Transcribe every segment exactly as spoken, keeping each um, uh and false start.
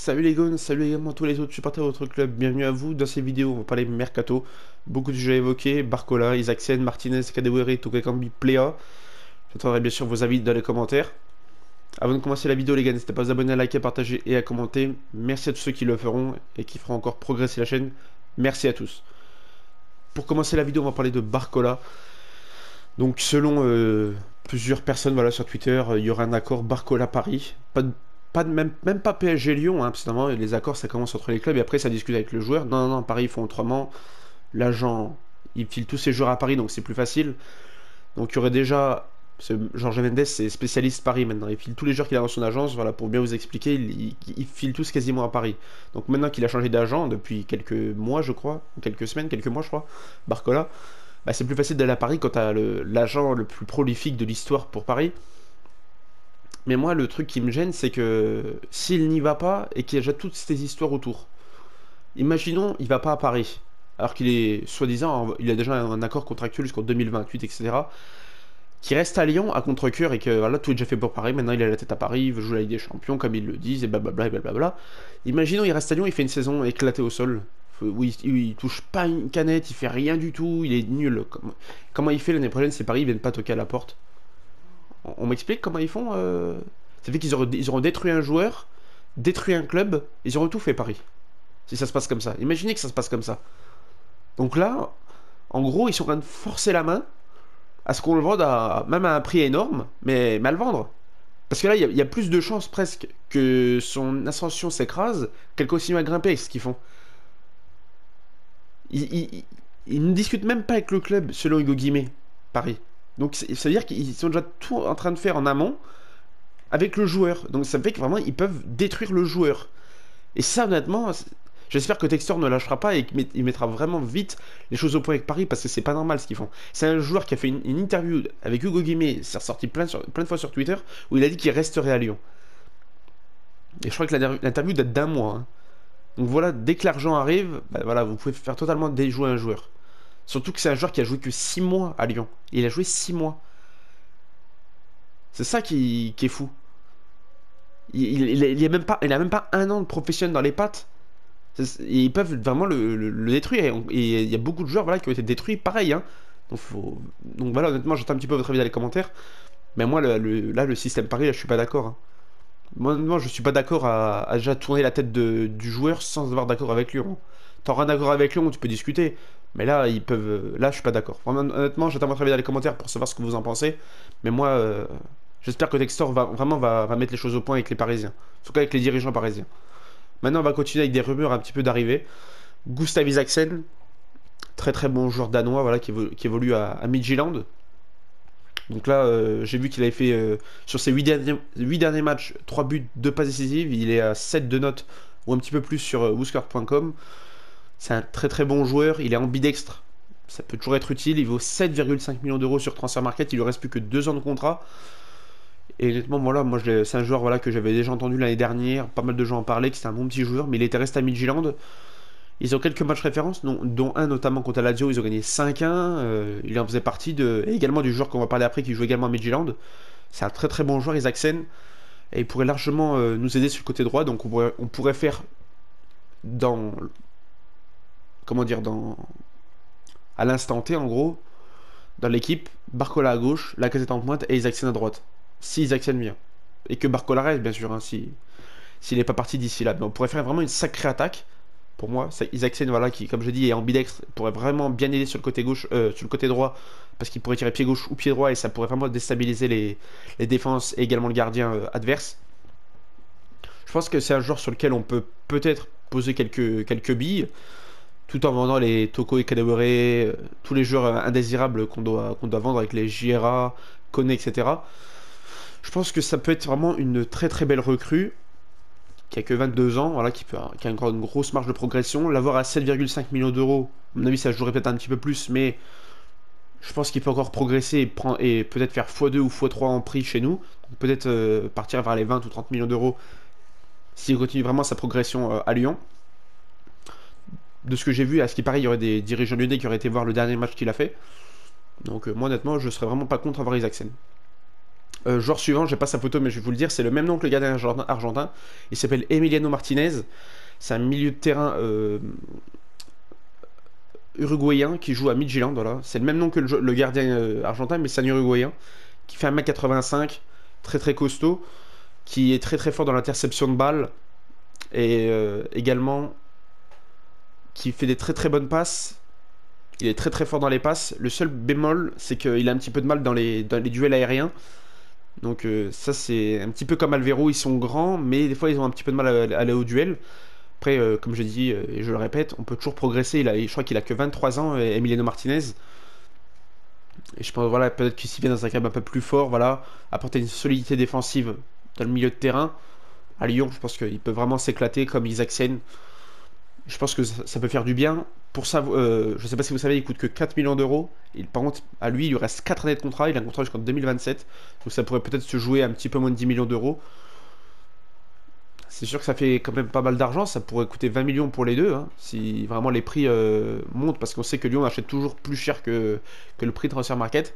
Salut les gars, salut également tous les autres supporters de votre club, bienvenue à vous. Dans cette vidéo, on va parler Mercato. Beaucoup de sujets évoqués, Barcola, Isaacsen, Martinez, Kadewere, Tokekambi, Plea. J'attendrai bien sûr vos avis dans les commentaires. Avant de commencer la vidéo les gars, n'hésitez pas à vous abonner, à liker, à partager et à commenter. Merci à tous ceux qui le feront et qui feront encore progresser la chaîne. Merci à tous. Pour commencer la vidéo, on va parler de Barcola. Donc selon euh, plusieurs personnes voilà, sur Twitter, il y aura un accord Barcola-Paris. Pas de Pas de, même, même pas P S G Lyon, hein, parce que normalement, les accords ça commence entre les clubs et après ça discute avec le joueur. Non, non, non, Paris ils font autrement. L'agent, il file tous ses joueurs à Paris donc c'est plus facile. Donc il y aurait déjà. Georges Mendes c'est spécialiste Paris maintenant. Il file tous les joueurs qu'il a dans son agence. Voilà, pour bien vous expliquer, il, il, il file tous quasiment à Paris. Donc maintenant qu'il a changé d'agent depuis quelques mois, je crois, quelques semaines, quelques mois, je crois, Barcola, bah, c'est plus facile d'aller à Paris quand tu as l'agent le, le plus prolifique de l'histoire pour Paris. Mais moi, le truc qui me gêne, c'est que s'il n'y va pas et qu'il y a déjà toutes ces histoires autour, imaginons, il va pas à Paris, alors qu'il est, soi-disant, il a déjà un accord contractuel jusqu'en deux mille vingt-huit, et cetera, qui reste à Lyon à contre-cœur et que voilà, tout est déjà fait pour Paris, maintenant il a la tête à Paris, il veut jouer la Ligue des Champions, comme ils le disent, et blablabla, et blablabla. Imaginons, il reste à Lyon, il fait une saison éclatée au sol, où il, il touche pas une canette, il fait rien du tout, il est nul. Comment, comment il fait l'année prochaine, c'est Paris, ils viennent pas toquer à la porte. On m'explique comment ils font euh... Ça fait qu'ils auront, ils auront détruit un joueur, détruit un club, ils auront tout fait Paris. Si ça se passe comme ça. Imaginez que ça se passe comme ça. Donc là, en gros, ils sont en train de forcer la main à ce qu'on le vende à, même à un prix énorme, mais mal vendre. Parce que là, il y, y, a plus de chances presque que son ascension s'écrase qu'elle continue à grimper avec ce qu'ils font. Ils, ils, ils ne discutent même pas avec le club, selon Hugo Guimé, Paris. Donc ça veut dire qu'ils sont déjà tout en train de faire en amont avec le joueur. Donc ça fait que vraiment ils peuvent détruire le joueur. Et ça honnêtement, j'espère que Textor ne lâchera pas et qu'il mettra vraiment vite les choses au point avec Paris parce que c'est pas normal ce qu'ils font. C'est un joueur qui a fait une, une interview avec Hugo Guimé, c'est ressorti plein, sur, plein de fois sur Twitter, où il a dit qu'il resterait à Lyon. Et je crois que l'interview date d'un mois. Hein. Donc voilà, dès que l'argent arrive, bah voilà, vous pouvez faire totalement déjouer un joueur. Surtout que c'est un joueur qui a joué que six mois à Lyon. Et il a joué six mois. C'est ça qui, qui est fou. Il, il, il, a même pas, il a même pas un an de professionnel dans les pattes. Ils peuvent vraiment le, le, le détruire. Et il y a beaucoup de joueurs voilà, qui ont été détruits pareil. Hein. Donc, faut... Donc voilà, honnêtement, j'entends un petit peu votre avis dans les commentaires. Mais moi, le, le, là, le système Paris, là, je suis pas d'accord. Hein. Moi, honnêtement, je suis pas d'accord à, à déjà tourner la tête de, du joueur sans avoir d'accord avec lui. Hein. T'auras un accord avec Lyon, tu peux discuter. Mais là, ils peuvent. Là, je suis pas d'accord. Honnêtement, j'attends votre avis dans les commentaires pour savoir ce que vous en pensez. Mais moi, euh, j'espère que Textor va vraiment va, va mettre les choses au point avec les Parisiens. En tout cas, avec les dirigeants parisiens. Maintenant, on va continuer avec des rumeurs un petit peu d'arrivée. Gustav Isaacsen, très très bon joueur danois, voilà, qui, évolue, qui évolue à, à Midtjylland. Donc là, euh, j'ai vu qu'il avait fait euh, sur ses huit derniers, huit derniers matchs, trois buts, deux passes décisives. Il est à sept de notes ou un petit peu plus sur euh, Wooskart point com. C'est un très très bon joueur, il est ambidextre, ça peut toujours être utile, il vaut sept virgule cinq millions d'euros sur Transfermarkt, il lui reste plus que deux ans de contrat. Et honnêtement, voilà, moi c'est un joueur voilà, que j'avais déjà entendu l'année dernière, pas mal de gens en parlaient, que c'était un bon petit joueur, mais il était resté à Midtjylland. Ils ont quelques matchs références, dont, dont un notamment contre la Lazio, ils ont gagné cinq un, euh, il en faisait partie, de, et également du joueur qu'on va parler après qui joue également à Midtjylland. C'est un très très bon joueur, Isaacsen, et il pourrait largement euh, nous aider sur le côté droit, donc on pourrait, on pourrait faire dans... comment dire, dans à l'instant T en gros, dans l'équipe, Barcola à gauche, Lacazette en pointe et Isaacsen à droite. Si Isaacsen vient. Et que Barcola reste, bien sûr, hein, si s'il n'est pas parti d'ici là. Mais on pourrait faire vraiment une sacrée attaque. Pour moi, Isaacsen, voilà, qui, comme je dis, est ambidextre, pourrait vraiment bien aider sur le côté gauche, euh, sur le côté droit, parce qu'il pourrait tirer pied gauche ou pied droit, et ça pourrait vraiment déstabiliser les, les défenses et également le gardien euh, adverse. Je pense que c'est un joueur sur lequel on peut peut-être poser quelques, quelques billes, tout en vendant les Toko et Kadewere, euh, tous les joueurs indésirables qu'on doit, qu'on doit vendre avec les J R A, Kone, et cetera. Je pense que ça peut être vraiment une très très belle recrue, qui a que vingt-deux ans, voilà, qui, peut, qui a une, une grosse marge de progression. L'avoir à sept virgule cinq millions d'euros, à mon avis ça jouerait peut-être un petit peu plus, mais je pense qu'il peut encore progresser et, prendre, et peut-être faire fois deux ou fois trois en prix chez nous. Peut-être euh, partir vers les vingt ou trente millions d'euros s'il continue vraiment sa progression euh, à Lyon. De ce que j'ai vu, à ce qui paraît, il y aurait des dirigeants lyonnais qui auraient été voir le dernier match qu'il a fait. Donc euh, moi honnêtement, je serais vraiment pas contre avoir Isaacsen. Euh, joueur suivant, j'ai pas sa photo mais je vais vous le dire, c'est le même nom que le gardien argentin. argentin. Il s'appelle Emiliano Martinez. C'est un milieu de terrain euh, uruguayen qui joue à Midtjylland. Voilà. C'est le même nom que le, le gardien euh, argentin, mais c'est un uruguayen qui fait un mètre quatre-vingt-cinq, très très costaud, qui est très très fort dans l'interception de balles et euh, également qui fait des très très bonnes passes. Il est très très fort dans les passes. Le seul bémol, c'est qu'il a un petit peu de mal dans les, dans les duels aériens. Donc euh, ça c'est un petit peu comme Alvaro, ils sont grands, mais des fois ils ont un petit peu de mal à, à aller au duel. Après, euh, comme je dis, euh, et je le répète, on peut toujours progresser. Il a, je crois qu'il a que vingt-trois ans, euh, Emiliano Martinez. Et je pense, voilà, peut-être qu'il s'y vient dans un club un peu plus fort, voilà, apporter une solidité défensive dans le milieu de terrain. À Lyon, je pense qu'il peut vraiment s'éclater comme Isaacsen. Je pense que ça, ça peut faire du bien. Pour ça, euh, je ne sais pas si vous savez, il coûte que quatre millions d'euros. Par contre, à lui, il lui reste quatre années de contrat. Il a un contrat jusqu'en deux mille vingt-sept. Donc ça pourrait peut-être se jouer un petit peu moins de dix millions d'euros. C'est sûr que ça fait quand même pas mal d'argent. Ça pourrait coûter vingt millions pour les deux. Hein, si vraiment les prix euh, montent. Parce qu'on sait que Lyon achète toujours plus cher que, que le prix de transfer market.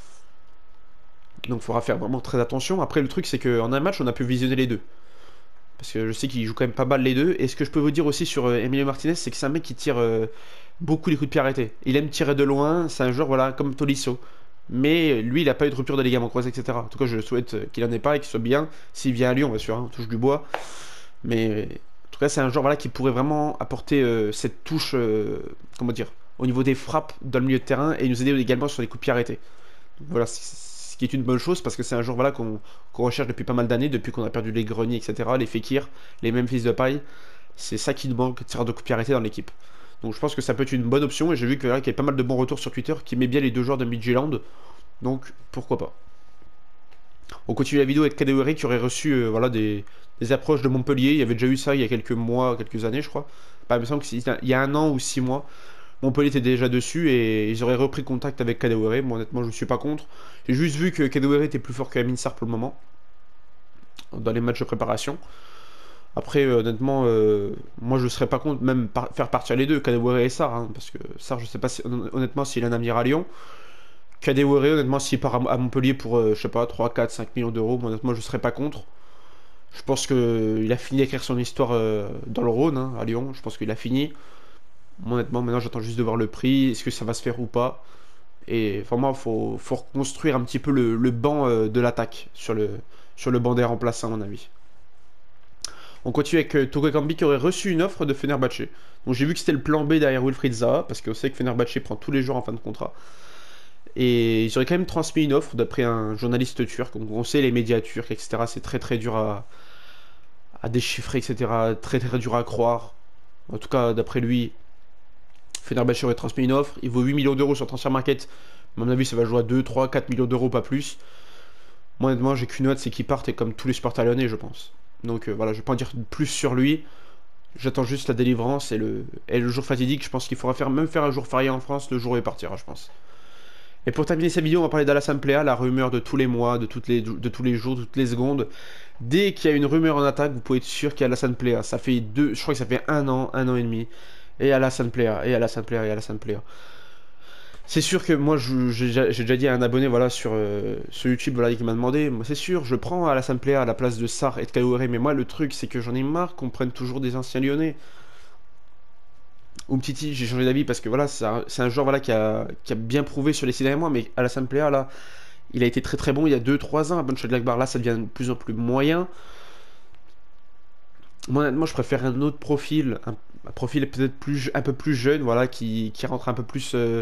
Donc il faudra faire vraiment très attention. Après, le truc, c'est qu'en un match, on a pu visionner les deux. Parce que je sais qu'il joue quand même pas mal les deux. Et ce que je peux vous dire aussi sur euh, Emilio Martinez, c'est que c'est un mec qui tire euh, beaucoup les coups de pied arrêtés. Il aime tirer de loin, c'est un joueur voilà, comme Tolisso. Mais lui, il n'a pas eu de rupture de ligaments croisés, et cetera. En tout cas, je souhaite qu'il en ait pas et qu'il soit bien. S'il vient à Lyon, bien sûr, hein, on touche du bois. Mais en tout cas, c'est un joueur voilà, qui pourrait vraiment apporter euh, cette touche, euh, comment dire, au niveau des frappes dans le milieu de terrain et nous aider également sur les coups de pied arrêtés. Donc, voilà, ce qui est une bonne chose parce que c'est un joueur voilà, qu'on qu'on recherche depuis pas mal d'années, depuis qu'on a perdu les Greniers, et cetera, les Fekir, les mêmes fils de paille. C'est ça qui nous manque, tireur de coups de pied arrêtés dans l'équipe. Donc je pense que ça peut être une bonne option et j'ai vu qu'il voilà, y a pas mal de bons retours sur Twitter qui met bien les deux joueurs de Midtjylland. Donc pourquoi pas. On continue la vidéo avec Kadewere qui aurait reçu euh, voilà, des, des approches de Montpellier. Il y avait déjà eu ça il y a quelques mois, quelques années je crois. Bah, il me semble qu'il y a un an ou six mois. Montpellier était déjà dessus et ils auraient repris contact avec Kadewere. Moi honnêtement je ne suis pas contre. J'ai juste vu que Kadewere était plus fort que Amin Sarr pour le moment. Dans les matchs de préparation. Après euh, honnêtement euh, moi je ne serais pas contre même par faire partir les deux, Kadewere et Sarr. Hein, parce que Sarr je sais pas si, honnêtement s'il a un avenir à Lyon. Kadewere honnêtement s'il part à Montpellier pour euh, je sais pas trois, quatre, cinq millions d'euros, honnêtement je ne serais pas contre. Je pense qu'il a fini d'écrire son histoire euh, dans le Rhône, hein, à Lyon. Je pense qu'il a fini. Moi, honnêtement, maintenant j'attends juste de voir le prix, est-ce que ça va se faire ou pas. Et vraiment, il faut, faut reconstruire un petit peu le, le banc euh, de l'attaque sur le, sur le banc des remplaçants, à mon avis. On continue avec euh, Toko Ekambi qui aurait reçu une offre de Fenerbahçe. Donc j'ai vu que c'était le plan B derrière Wilfried Zaha, parce qu'on sait que Fenerbahçe prend tous les jours en fin de contrat. Et ils auraient quand même transmis une offre d'après un journaliste turc. Donc on sait les médias turcs, et cetera. C'est très très dur à, à déchiffrer, et cetera. Très très dur à croire. En tout cas, d'après lui, Fenerbahçe aurait transmis une offre. Il vaut huit millions d'euros sur Transfer Market. À mon avis, ça va jouer à deux, trois, quatre millions d'euros, pas plus. Moi, honnêtement, j'ai qu'une note, c'est qu'il parte, et comme tous les supporters lyonnais, je pense. Donc euh, voilà, je vais pas en dire plus sur lui. J'attends juste la délivrance et le, et le jour fatidique. Je pense qu'il faudra faire, même faire un jour férié en France, le jour où il partira, je pense. Et pour terminer cette vidéo, on va parler d'Alassane Plea, la rumeur de tous les mois, de, toutes les, de tous les jours, de toutes les secondes. Dès qu'il y a une rumeur en attaque, vous pouvez être sûr qu'il y a Alassane Plea. Ça fait deux, je crois que ça fait un an, un an et demi. Et Alassane Plea, et Alassane Plea, et Alassane Plea. C'est sûr que moi, j'ai déjà dit à un abonné voilà, sur, euh, sur YouTube voilà, qui m'a demandé, moi c'est sûr, je prends Alassane Plea à la place de Sarr et de Kadewere, mais moi le truc c'est que j'en ai marre qu'on prenne toujours des anciens lyonnais. Umtiti, j'ai changé d'avis parce que voilà, c'est un, un joueur voilà, qui, a, qui a bien prouvé sur les six derniers mois, mais Alassane Plea là, il a été très très bon il y a deux trois ans à Mönchengladbach, là ça devient de plus en plus moyen. Moi honnêtement je préfère un autre profil, un, un profil peut-être plus, un peu plus jeune, voilà, qui, qui rentre un peu plus... Euh,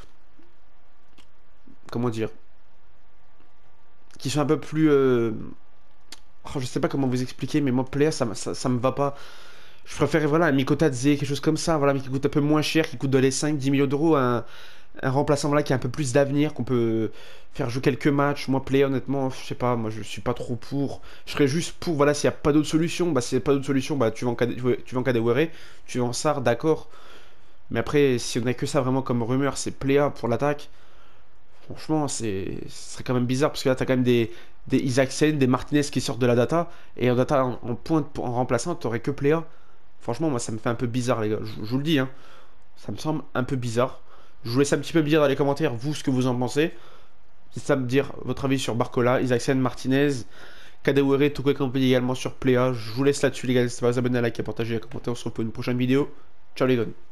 comment dire, qui sont un peu plus euh... oh, je sais pas comment vous expliquer, mais moi Plea ça, ça, ça me va pas. Je préférais voilà un Mikotadze, quelque chose comme ça, voilà, mais qui coûte un peu moins cher, qui coûte dans les cinq dix millions d'euros, un, un remplaçant voilà, qui a un peu plus d'avenir, qu'on peut faire jouer quelques matchs. Moi Plea honnêtement je sais pas, moi je suis pas trop pour. Je serais juste pour, voilà, s'il n'y a pas d'autre solution, bah s'il n'y a pas d'autre solution, bah tu vends tu vends Kadewere, tu vends Sarr, d'accord, mais après si on a que ça vraiment comme rumeur, c'est Plea pour l'attaque. Franchement, c'est, ce serait quand même bizarre parce que là, tu as quand même des, des Isaacsen, des Martinez qui sortent de la data. Et en data, en, en pointe, en remplaçant, tu aurais que Plea. Franchement, moi, ça me fait un peu bizarre, les gars. Je, je vous le dis, hein. Ça me semble un peu bizarre. Je vous laisse un petit peu me dire dans les commentaires, vous, ce que vous en pensez. C'est ça me dire votre avis sur Barcola, Isaacsen, Martinez, Kadewere, Toko Campbell également sur Pléa. Je vous laisse là-dessus les gars, n'hésitez pas à vous abonner, à liker, à partager, à commenter. On se retrouve pour une prochaine vidéo. Ciao les gars.